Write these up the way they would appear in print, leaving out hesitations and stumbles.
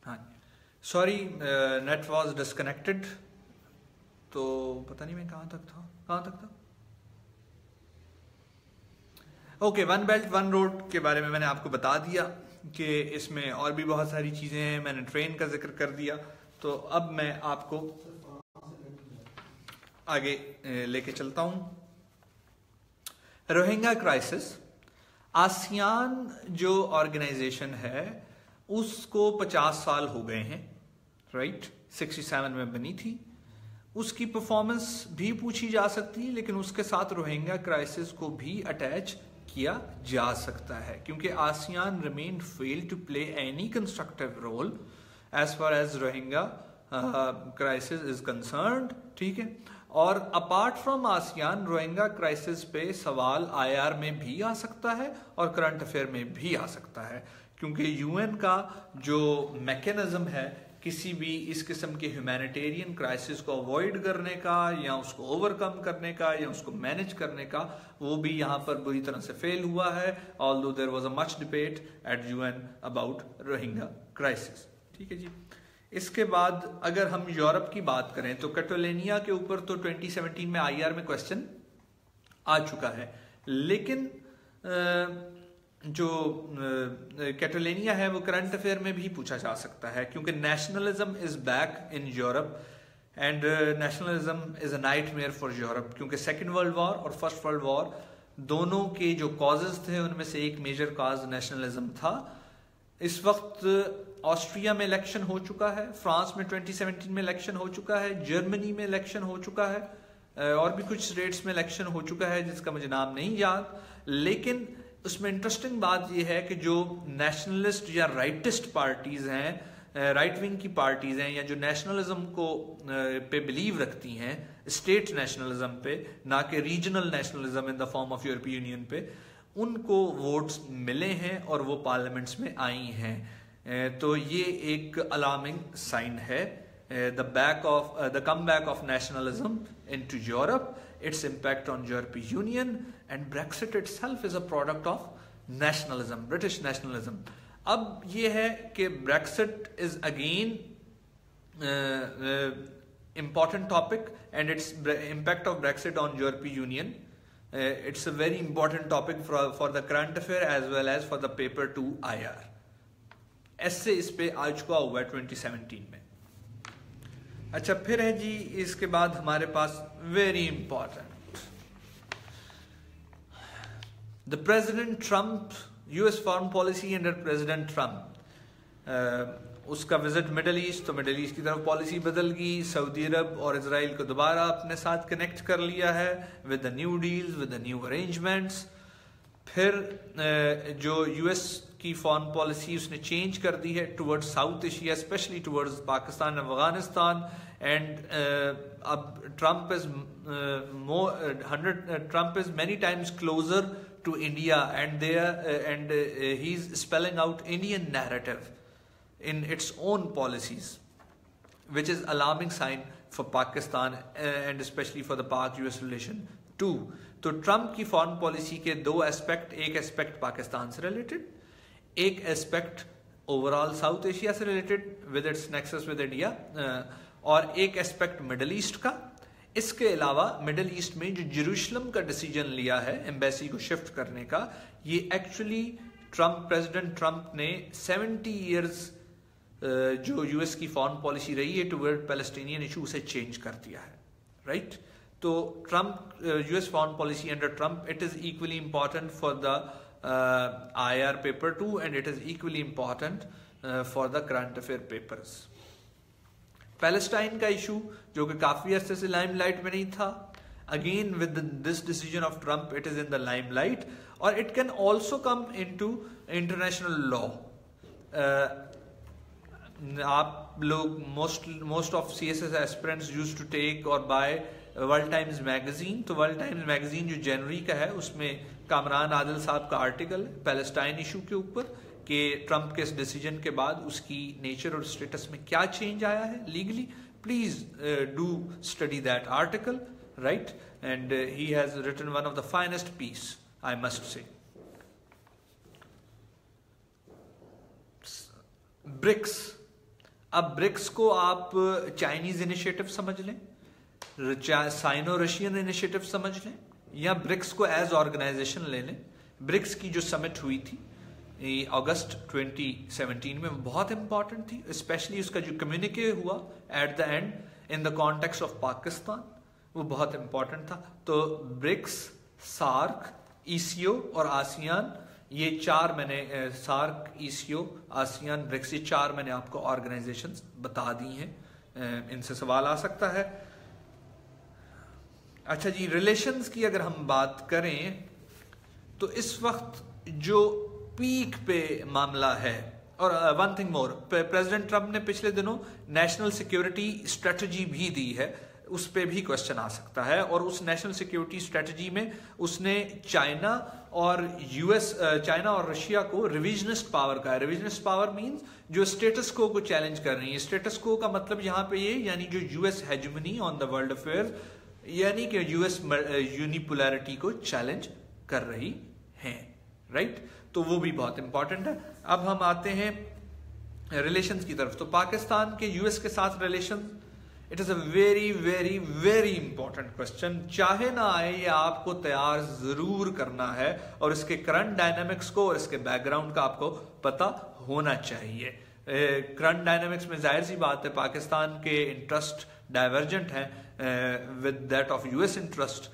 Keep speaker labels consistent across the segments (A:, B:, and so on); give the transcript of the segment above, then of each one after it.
A: हाँ जी, sorry net was disconnected, तो पता नहीं मैं कहाँ तक था। Okay, one belt one road के बारे में मैंने आपको बता दिया कि इसमें और भी बहुत सारी चीज़ें हैं, मैंने ट्रेन का जिक्र कर दिया। तो अब मैं आपको आगे लेके चलता हूँ। रोहिंग्या क्राइसिस, आसियान जो ऑर्गेनाइजेशन है उसको 50 साल हो गए हैं, राइट। 67 में बनी थी। उसकी परफॉर्मेंस भी पूछी जा सकती है, लेकिन उसके साथ रोहिंग्या क्राइसिस को भी अटैच किया जा सकता है, क्योंकि ASEAN remain fail to play any constructive role as far as Rohingya crisis is concerned, ठीक है। और apart from ASEAN, Rohingya crisis पे सवाल आईआर में भी आ सकता है और करंट अफेयर में भी आ सकता है, क्योंकि यूएन का जो मैकेनिज्म है किसी भी इस किस्म के ह्यूमैनिटेरियन क्राइसिस को अवॉइड करने का या उसको ओवरकम करने का या उसको मैनेज करने का, वो भी यहाँ पर बुरी तरह से फेल हुआ है। Although there was a much debate at UN about Rohingya crisis, ठीक है जी। इसके बाद अगर हम यूरोप की बात करें तो कैटलोनिया के ऊपर तो 2017 में आईआर में क्वेश्चन आ चुका है, लेकिन जो कैटलोनिया है वो करंट अफेयर में भी पूछा जा सकता है, क्योंकि nationalism is back in Europe and nationalism is a nightmare for Europe, क्योंकि सेकेंड वर्ल्ड वॉर और फर्स्ट वर्ल्ड वॉर दोनों के जो कॉजेज थे उनमें से एक मेजर कॉज नेशनलिज्म था। इस वक्त ऑस्ट्रिया में इलेक्शन हो चुका है, फ्रांस में 2017 में इलेक्शन हो चुका है, जर्मनी में इलेक्शन हो चुका है, और भी कुछ स्टेट्स में इलेक्शन हो चुका है जिसका मुझे नाम नहीं याद। लेकिन उसमें इंटरेस्टिंग बात यह है कि जो नेशनलिस्ट या राइटिस्ट पार्टीज हैं, राइट विंग की पार्टीज हैं, या जो नेशनलिज्म को पे बिलीव रखती हैं, स्टेट नेशनलिज्म पे, ना कि regional nationalism in the form of European Union पे, उनको वोट्स मिले हैं और वो पार्लियामेंट्स में आई हैं। तो ये एक अलार्मिंग साइन है। The come back of nationalism into Europe, its impact on European Union, and Brexit itself is a product of nationalism, British nationalism. अब ये है कि Brexit is again important topic, and its impact of Brexit on European Union. It's a very important topic for the current affair as well as for the paper 2 IR. ऐसे इस पे आ चुका हुआ है 2017 में। अच्छा, फिर है जी इसके बाद हमारे पास very important, the president Trump, US foreign policy under president Trump. उसका विजिट मिडल ईस्ट, तो मिडल ईस्ट की तरफ पॉलिसी बदल गई। सऊदी अरब और इजराइल को दोबारा अपने साथ कनेक्ट कर लिया है with the new deals, with the new arrangements. फिर जो यूएस की फॉरेन पॉलिसी उसने चेंज कर दी है towards South Asia, specially towards Pakistan और अफगानिस्तान। एंड अब Trump is many times closer to India, and he's spelling out Indian narrative in its own policies, which is alarming sign for Pakistan and especially for the Pak-US relation too. तो Trump की foreign policy के दो aspect, एक aspect Pakistan से related, एक aspect overall South Asia से related with its nexus with India, और एक एस्पेक्ट मिडल ईस्ट का। इसके अलावा मिडल ईस्ट में जो जेरूशलम का डिसीजन लिया है एम्बेसी को शिफ्ट करने का, ये एक्चुअली प्रेसिडेंट ट्रंप ने 70 इयर्स जो यूएस की फॉरेन पॉलिसी रही है टुवर्ड पैलेस्टीनियन इशू, उसे चेंज कर दिया है, राइट। तो Trump US foreign policy under Trump, it is equally important for the IR paper 2 and it is equally important for the current affair papers. Palestine का issue जो कि काफी अरसे से लाइमलाइट में नहीं था, again with this decision of Trump it is in the limelight, और it can also come into international law. आप लोग most of CSS aspirants used to take और बाय वर्ल्ड टाइम्स मैगजीन। तो वर्ल्ड टाइम्स मैगजीन जो जनवरी का है उसमें कामरान आदिल साहब का आर्टिकल पैलेस्टाइन इशू के ऊपर कि ट्रंप के इस डिसीजन के बाद उसकी नेचर और स्टेटस में क्या चेंज आया है legally. Please do study that article, right, and he has written one of the finest piece, I must say. BRICS अब ब्रिक्स को आप चाइनीज इनिशिएटिव समझ लें, साइनो रशियन इनिशिएटिव समझ लें, या ब्रिक्स को एज ऑर्गेनाइजेशन ले लें। ब्रिक्स की जो समिट हुई थी अगस्त 2017 में, बहुत इंपॉर्टेंट थी, स्पेशली उसका जो कम्युनिके हुआ at the end in the context of Pakistan, वो बहुत इंपॉर्टेंट था। तो ब्रिक्स, सार्क, ईसीओ और आसियान, ये चार मैंने सार्क, ईसीओ, आसियान, ब्रिक्स, ये चार मैंने आपको ऑर्गेनाइजेशंस बता दी हैं। इनसे सवाल आ सकता है। अच्छा जी, रिलेशंस की अगर हम बात करें तो इस वक्त जो पीक पे मामला है, और one thing more, president Trump ने पिछले दिनों नेशनल सिक्योरिटी स्ट्रेटजी भी दी है, उस पे भी क्वेश्चन आ सकता है। और उस नेशनल सिक्योरिटी स्ट्रेटजी में उसने चाइना और रशिया को रिविजनिस्ट पावर का है। रिविजनिस्ट पावर मींस जो स्टेटस को चैलेंज कर रही है। स्टेटस को का मतलब यहां पे ये, यानी जो US hegemony on the world affairs, यानी कि यूएस यूनिपोलैरिटी को चैलेंज कर रही हैं, राइट। तो वो भी बहुत इंपॉर्टेंट है। अब हम आते हैं रिलेशंस की तरफ। तो पाकिस्तान के यूएस के साथ relation, it is a very very very important question. चाहे ना आए, ये आपको तैयार जरूर करना है, और इसके करंट डायनामिक्स को और इसके बैकग्राउंड का आपको पता होना चाहिए। करंट डायनामिक्स में जाहिर सी बात है पाकिस्तान के इंटरेस्ट डाइवर्जेंट हैं with that of US interest.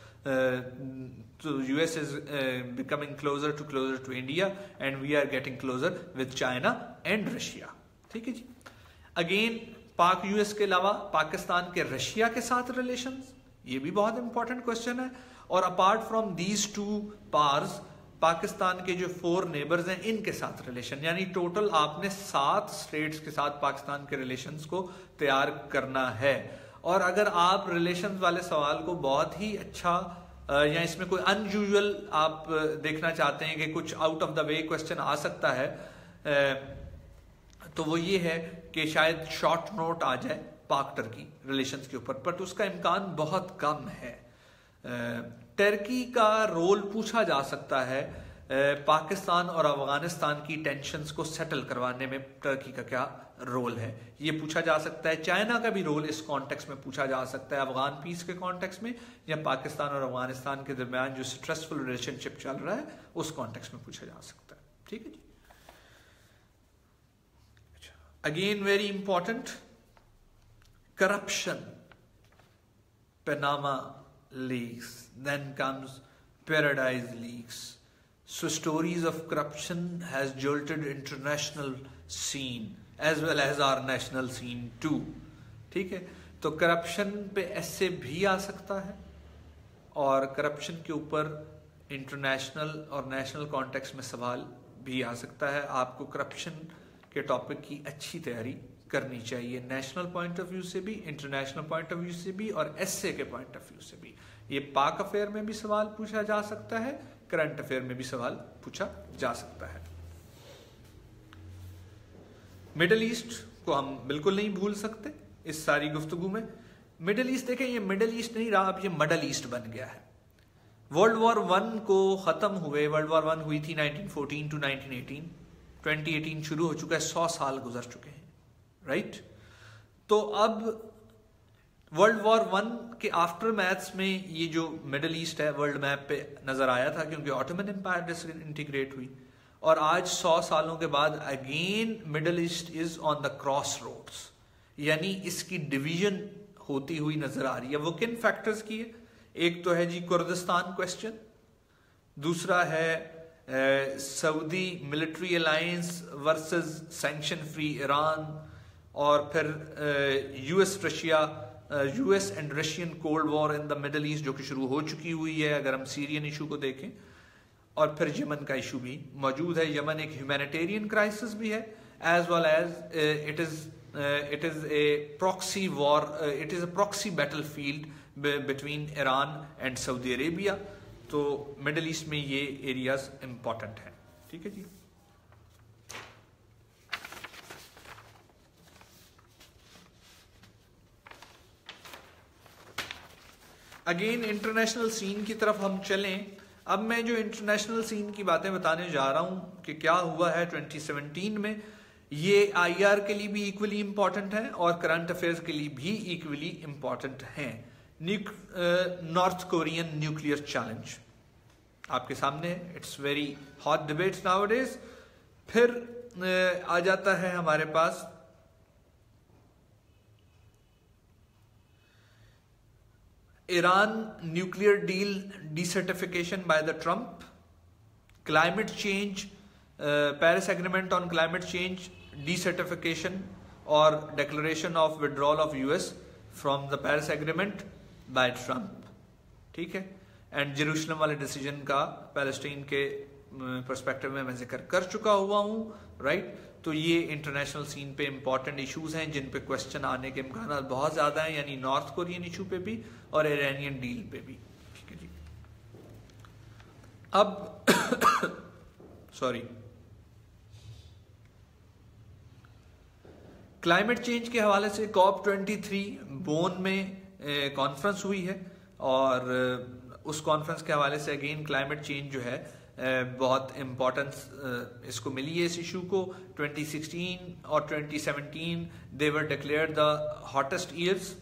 A: So US is becoming closer to India and we are getting closer with China and Russia. ठीक है जी। अगेन पाक यूएस के अलावा पाकिस्तान के रशिया के साथ रिलेशंस, ये भी बहुत इंपॉर्टेंट क्वेश्चन है। और apart from these two parts, Pakistan के जो 4 नेबर्स हैं इनके साथ रिलेशन, यानी टोटल आपने 7 स्टेट्स के साथ पाकिस्तान के रिलेशंस को तैयार करना है। और अगर आप रिलेशंस वाले सवाल को बहुत ही अच्छा या इसमें कोई अनयूजुअल आप देखना चाहते हैं कि कुछ out of the way question आ सकता है, तो वो ये है कि शायद शॉर्ट नोट आ जाए पाक टर्की रिलेशंस के ऊपर, पर तो उसका इम्कान बहुत कम है। टर्की का रोल पूछा जा सकता है, पाकिस्तान और अफगानिस्तान की टेंशन्स को सेटल करवाने में टर्की का क्या रोल है, ये पूछा जा सकता है। चाइना का भी रोल इस कॉन्टेक्स्ट में पूछा जा सकता है, अफगान पीस के कॉन्टेक्स्ट में, या पाकिस्तान और अफगानिस्तान के दरमियान जो स्ट्रेसफुल रिलेशनशिप चल रहा है उस कॉन्टेक्स्ट में पूछा जा सकता है। ठीक है जी। Again very important, corruption, Panama leaks, then comes Paradise leaks. So stories of corruption has jolted international scene as well as our national scene too. ठीक है, तो करप्शन पे ऐसे भी आ सकता है, और करप्शन के ऊपर इंटरनेशनल और नेशनल कॉन्टेक्स्ट में सवाल भी आ सकता है। आपको करप्शन के टॉपिक की अच्छी तैयारी करनी चाहिए, नेशनल पॉइंट ऑफ व्यू से भी, इंटरनेशनल पॉइंट ऑफ व्यू से भी, और एसए के पॉइंट ऑफ व्यू से भी। ये पाक अफेयर में भी सवाल पूछा जा सकता है, करंट अफेयर में भी सवाल पूछा जा सकता है। मिडल ईस्ट को हम बिल्कुल नहीं भूल सकते इस सारी गुफ्तगू में। मिडल ईस्ट देखें, ये मिडल ईस्ट नहीं रहा, अब ये मिडल ईस्ट बन गया है। वर्ल्ड वॉर 1 को खत्म हुए, वर्ल्ड वॉर 1 हुई थी 1914 टू 1918, 2018 शुरू हो चुका है, 100 साल गुजर चुके हैं, राइट। तो अब वर्ल्ड वॉर 1 के आफ्टर मैथ्स में ये जो मिडल ईस्ट है वर्ल्ड मैप पे नजर आया था, क्योंकि ऑटोमन एम्पायर डिसइंटीग्रेट हुई, और आज 100 सालों के बाद again Middle East is on the crossroads, यानी इसकी डिवीजन होती हुई नजर आ रही है। वो किन फैक्टर्स की है? एक तो है जी कुर्दिस्तान क्वेश्चन, दूसरा है Saudi military alliance versus sanction free Iran, और फिर US and Russian cold war in the Middle East जो कि शुरू हो चुकी हुई है अगर हम सीरियन इशू को देखें, और फिर यमन का इशू भी मौजूद है। यमन एक ह्यूमैनिटेरियन क्राइसिस भी है, as well as it is a proxy war, it is a proxy battlefield between Iran and Saudi Arabia. तो मिडल ईस्ट में ये एरियाज इंपॉर्टेंट है। ठीक है जी। अगेन इंटरनेशनल सीन की तरफ हम चलें। अब मैं जो इंटरनेशनल सीन की बातें बताने जा रहा हूं कि क्या हुआ है 2017 में, ये आईआर के लिए भी इक्वली इंपॉर्टेंट है और करंट अफेयर्स के लिए भी इक्वली इंपॉर्टेंट हैं। नॉर्थ कोरियन न्यूक्लियर चैलेंज आपके सामने है, it's very hot debates nowadays. फिर आ जाता है हमारे पास Iran nuclear deal decertification by the Trump, climate change, Paris agreement on climate change decertification और declaration of withdrawal of US from the Paris agreement by Trump, ठीक है। And Jerusalem वाले डिसीजन का पैलेस्टीन के पर्सपेक्टिव में मैं जिक्र कर चुका हुआ हूं, राइट। तो ये इंटरनेशनल सीन पे इंपॉर्टेंट इश्यूज हैं जिन पे क्वेश्चन आने के इम्कान बहुत ज्यादा हैं, यानी नॉर्थ कोरियन इशू पे भी और ईरानियन डील पे भी, ठीक है जी। अब सॉरी, क्लाइमेट चेंज के हवाले से COP23 बोन में कॉन्फ्रेंस हुई है और उस कॉन्फ्रेंस के हवाले से अगेन क्लाइमेट चेंज जो है बहुत इम्पोर्टेंस इसको मिली है इस इशू को। 2016 और 2017 they were declared the hottest years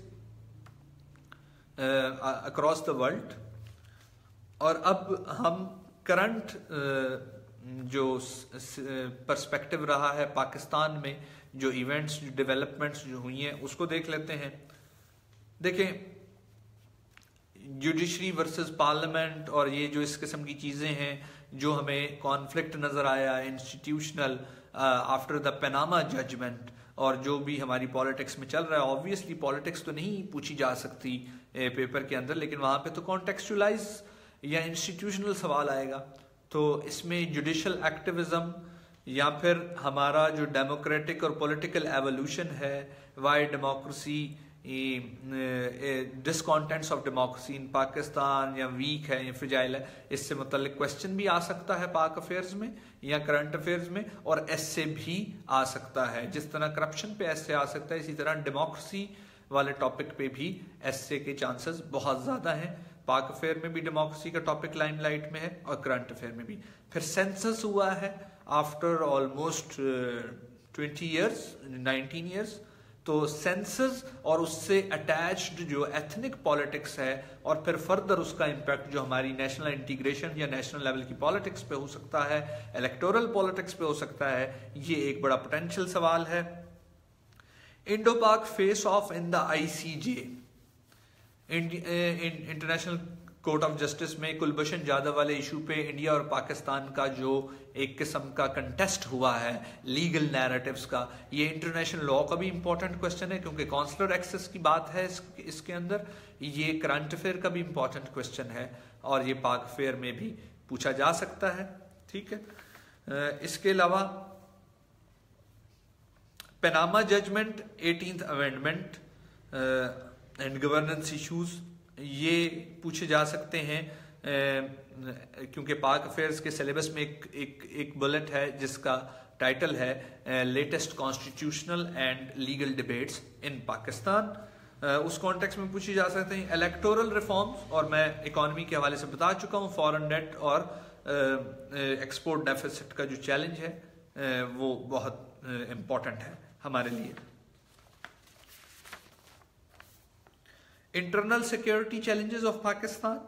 A: across the world. और अब हम करंट जो पर्सपेक्टिव रहा है पाकिस्तान में, जो इवेंट्स जो डेवलपमेंट्स जो हुई हैं उसको देख लेते हैं। देखें, जुडिशरी वर्सेस पार्लियामेंट और ये जो इस किस्म की चीजें हैं जो हमें कॉन्फ्लिक्ट नजर आया institutional after the Panama judgement, और जो भी हमारी पॉलिटिक्स में चल रहा है, ऑब्वियसली पॉलिटिक्स तो नहीं पूछी जा सकती पेपर के अंदर, लेकिन वहां पे तो कॉन्टेक्चुअलाइज या इंस्टीट्यूशनल सवाल आएगा। तो इसमें जुडिशल एक्टिविज्म या फिर हमारा जो डेमोक्रेटिक और पॉलिटिकल एवोल्यूशन है, why democracy, discontents of democracy in Pakistan या वीक है या फ्रिजाइल है, इससे मुतल्लिक क्वेश्चन भी आ सकता है पाक अफेयर्स में या करंट अफेयर्स में, और ऐसे भी आ सकता है। जिस तरह करप्शन पे ऐसे आ सकता है, इसी तरह डेमोक्रेसी वाले टॉपिक पे भी ऐसे के चांसेस बहुत ज्यादा हैं। पाक अफेयर में भी डेमोक्रेसी का टॉपिक लाइमलाइट में है और करंट अफेयर में भी। फिर सेंसस हुआ है आफ्टर ऑलमोस्ट 20 ईयर्स, 19 ईयर्स। तो सेंसस और उससे अटैच्ड जो एथनिक पॉलिटिक्स है और फिर फर्दर उसका इम्पैक्ट जो हमारी नेशनल इंटीग्रेशन या नेशनल लेवल की पॉलिटिक्स पे हो सकता है, इलेक्टोरल पॉलिटिक्स पे हो सकता है, ये एक बड़ा पोटेंशियल सवाल है। Indo Pak face off in the ICJ, international court of justice में कुलभूषण जाधव वाले इशू पे इंडिया और पाकिस्तान का जो एक किस्म का कंटेस्ट हुआ है लीगल नैरेटिव्स का, ये इंटरनेशनल लॉ का भी इंपॉर्टेंट क्वेश्चन है क्योंकि कॉन्सुलर एक्सेस की बात है इसके अंदर। ये करंट अफेयर का भी इंपॉर्टेंट क्वेश्चन है और ये पाक अफेयर में भी पूछा जा सकता है, ठीक है। इसके अलावा Panama judgement, 18th amendment and governance issues, ये पूछे जा सकते हैं क्योंकि पाक अफेयर्स के सिलेबस में एक बुलेट है जिसका टाइटल है latest constitutional and legal debates in Pakistan. उस कॉन्टेक्स्ट में पूछी जा सकते हैं इलेक्टोरल रिफॉर्म्स, और मैं इकोनॉमी के हवाले से बता चुका हूँ फॉरेन डेट और एक्सपोर्ट डेफिसिट का जो चैलेंज है वो बहुत इंपॉर्टेंट है हमारे लिए। Internal security challenges of Pakistan,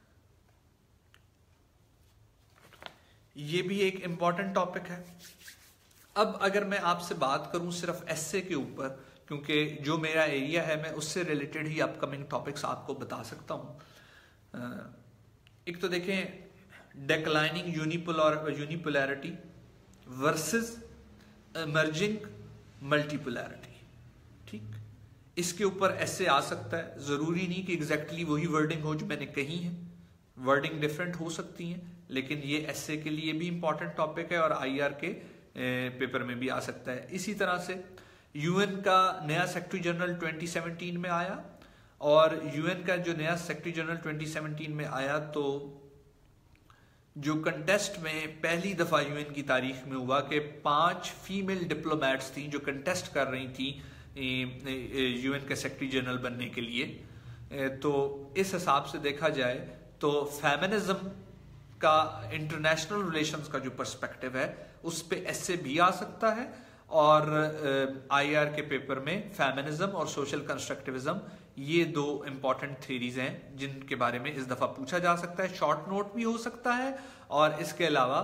A: ये भी एक इंपॉर्टेंट टॉपिक है। अब अगर मैं आपसे बात करूं सिर्फ एसए के ऊपर, क्योंकि जो मेरा एरिया है मैं उससे रिलेटेड ही अपकमिंग टॉपिक्स आपको बता सकता हूं। एक तो देखें declining unipolarity versus emerging multipolarity, ठीक, इसके ऊपर ऐसे आ सकता है। जरूरी नहीं कि एग्जैक्टली वही वर्डिंग हो जो मैंने कही है, वर्डिंग डिफरेंट हो सकती है, लेकिन ये ऐसे के लिए भी इंपॉर्टेंट टॉपिक है और आईआर के पेपर में भी आ सकता है। इसी तरह से यूएन का नया सेक्रेटरी जनरल 2017 में आया, और यूएन का जो नया सेक्रेटरी जनरल 2017 में आया तो जो कंटेस्ट में पहली दफा यूएन की तारीख में हुआ कि 5 फीमेल डिप्लोमैट्स थी जो कंटेस्ट कर रही थी यूएन के सेक्रेटरी जनरल बनने के लिए। तो इस हिसाब से देखा जाए तो फेमिनिज्म का इंटरनेशनल रिलेशंस का जो पर्सपेक्टिव है उस पे ऐसे भी आ सकता है, और आईआर के पेपर में फेमिनिज्म और सोशल कंस्ट्रक्टिविज्म, ये दो इंपॉर्टेंट थ्योरीज हैं जिनके बारे में इस दफा पूछा जा सकता है। शॉर्ट नोट भी हो सकता है और इसके अलावा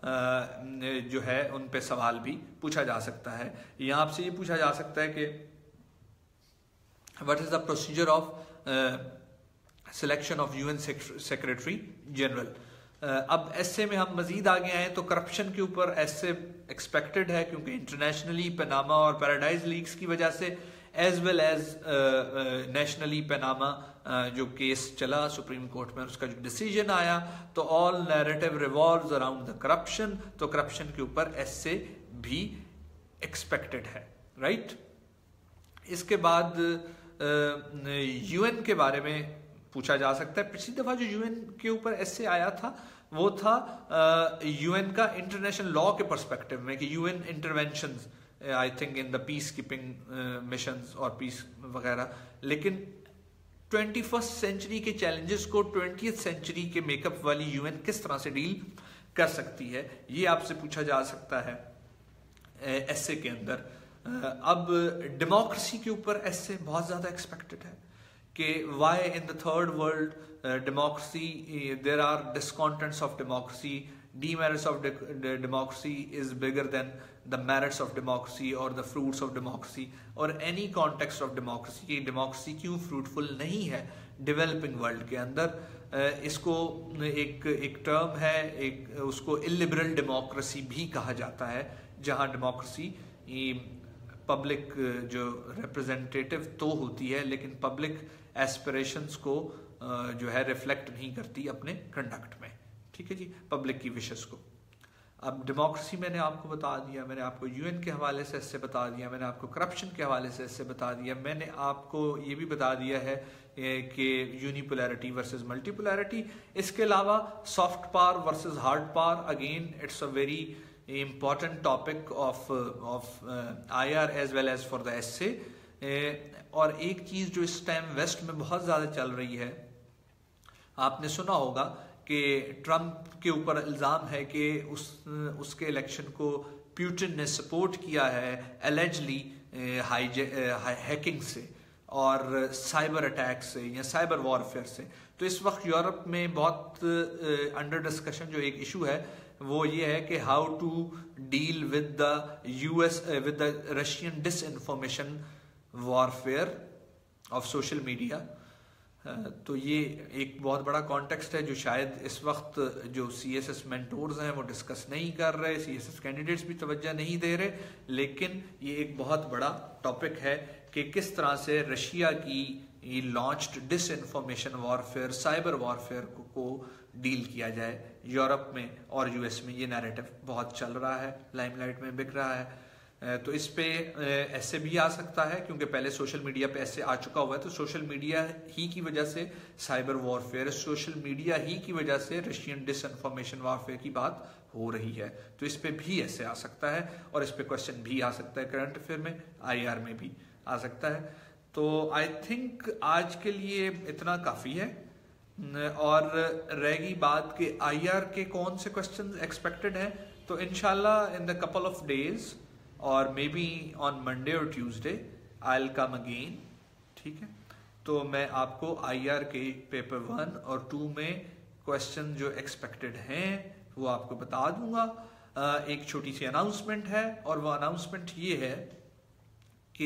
A: जो है उन पे सवाल भी पूछा जा सकता है। यहाँ आपसे ये पूछा जा सकता है कि what is the procedure of selection of UN secretary general. अब एसए में हम मजीद आगे आए तो करप्शन के ऊपर एसए एक्सपेक्टेड है, क्योंकि इंटरनेशनली पनामा और पैराडाइज लीक्स की वजह से as well as nationally Panama जो केस चला सुप्रीम कोर्ट में, उसका जो डिसीजन आया, तो all narrative revolves around the corruption, तो करप्शन के ऊपर एसए भी एक्सपेक्टेड है, राइट। इसके बाद यूएन के बारे में पूछा जा सकता है। पिछली दफा जो यूएन के ऊपर एसए आया था वो था यूएन का इंटरनेशनल लॉ के पर्सपेक्टिव में कि UN interventions I think in the peace keeping missions और पीस वगैरह, लेकिन 21st सेंचुरी के चैलेंजेस को 20th सेंचुरी के मेकअप वाली यूएन किस तरह से डील कर सकती है, ये आपसे पूछा जा सकता है एसए के अंदर। अब डेमोक्रेसी के ऊपर एसए बहुत ज्यादा एक्सपेक्टेड है कि why in the third world democracy there are discontents of democracy, demerits of democracy is bigger than the merits of democracy or the fruits of democracy or any context of democracy, कि democracy क्यों fruitful नहीं है developing world के अंदर। इसको एक term है, एक उसको illiberal democracy भी कहा जाता है, जहाँ डेमोक्रेसी पब्लिक जो रिप्रेजेंटेटिव तो होती है लेकिन पब्लिक एस्पिरेशंस को जो है रिफ्लेक्ट नहीं करती अपने कंडक्ट में, ठीक है जी, पब्लिक की विशेस को। अब डेमोक्रेसी मैंने आपको बता दिया, मैंने आपको यूएन के हवाले से इससे बता दिया, मैंने आपको करप्शन के हवाले से इससे बता दिया, मैंने आपको ये भी बता दिया है कि यूनिपोलैरिटी वर्सेस मल्टीपोलैरिटी। इसके अलावा soft power versus hard power, again it's a very important topic of IR as well as for the essay। और एक चीज जो इस टाइम वेस्ट में बहुत ज्यादा चल रही है, आपने सुना होगा कि ट्रम्प के ऊपर इल्जाम है कि उसके इलेक्शन को प्यूटिन ने सपोर्ट किया है एलिजली हैकिंग से और साइबर अटैक से या साइबर वॉरफेयर से। तो इस वक्त यूरोप में बहुत अंडर डिस्कशन जो एक इशू है वो ये है कि how to deal with the Russian disinformation warfare of social media. तो ये एक बहुत बड़ा कॉन्टेक्स्ट है जो शायद इस वक्त जो सीएसएस मेंटोर्स हैं वो डिस्कस नहीं कर रहे, सीएसएस कैंडिडेट्स भी तवज्जो नहीं दे रहे, लेकिन ये एक बहुत बड़ा टॉपिक है कि किस तरह से रशिया की launched disinformation warfare, cyber warfare को डील किया जाए। यूरोप में और यूएस में ये नैरेटिव बहुत चल रहा है, लाइमलाइट में बिक रहा है। तो इस पे ऐसे भी आ सकता है क्योंकि पहले सोशल मीडिया पे ऐसे आ चुका हुआ है, तो सोशल मीडिया ही की वजह से साइबर वॉरफेयर, सोशल मीडिया ही की वजह से रशियन डिसइंफॉर्मेशन वॉरफेयर की बात हो रही है। तो इस पे भी ऐसे आ सकता है और इस पे क्वेश्चन भी आ सकता है करंट अफेयर में, आईआर में भी आ सकता है। तो आई थिंक आज के लिए इतना काफी है और रहेगी बात कि आईआर के कौन से क्वेश्चन एक्सपेक्टेड हैं। तो इंशाल्लाह in the couple of days और मे बी ऑन मंडे और Tuesday I will come again, ठीक है। तो मैं आपको आईआर के पेपर 1 और 2 में क्वेश्चन जो एक्सपेक्टेड हैं वो आपको बता दूंगा। एक छोटी सी अनाउंसमेंट है और वो अनाउंसमेंट ये है कि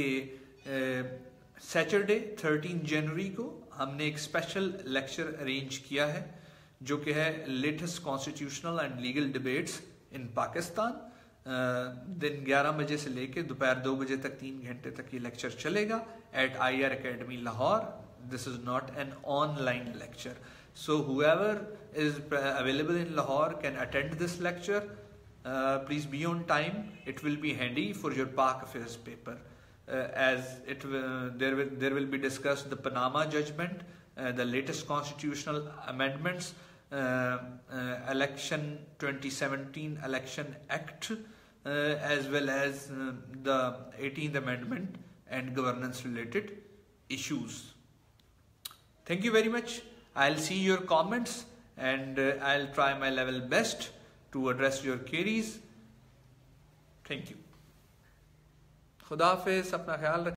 A: सैटरडे 13 जनवरी को हमने एक स्पेशल लेक्चर अरेंज किया है जो कि है latest constitutional and legal debates in Pakistan. दिन 11 बजे से लेकर दोपहर 2 बजे तक 3 घंटे तक ये लेक्चर चलेगा at IR academy Lahore. This is not an online lecture, so whoever is available in Lahore can attend this lecture. Please be on time, it will be handy for your Pak affairs paper as it there will be discussed the Panama judgment, the latest constitutional amendments, election 2017 election act, as well as the 18th amendment and governance related issues. Thank you very much. I'll see your comments and I'll try my level best to address your queries. Thank you. खुदा हाफिज, अपना ख्याल रखें।